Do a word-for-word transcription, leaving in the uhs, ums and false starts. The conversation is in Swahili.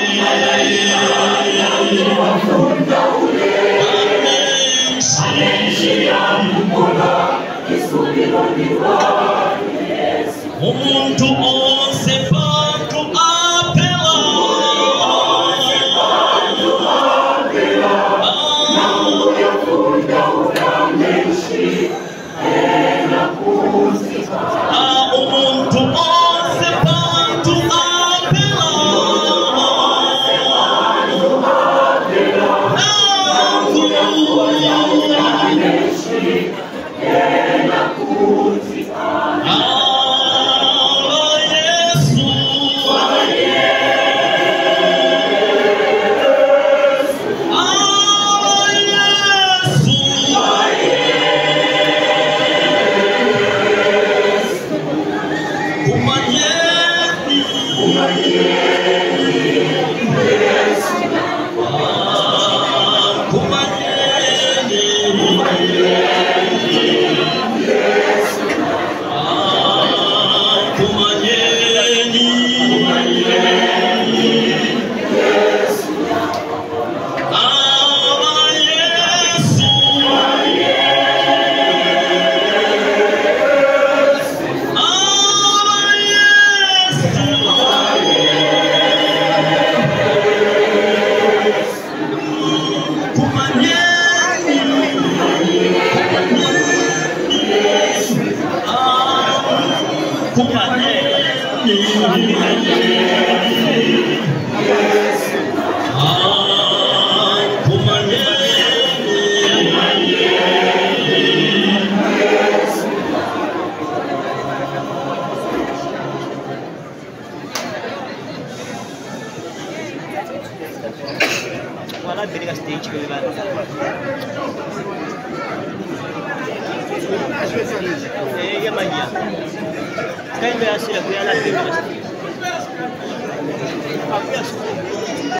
Umuntu onse pantu apela Namu ya funda uramenshi Ena kuzika Umuntu onse pantu apela Namu ya funda uramenshi Ena kuzika Wala bili ka stage ko diba? Eh, yaman yan. Kaya ba sila kuya lahat bili ka stage? Ako yan.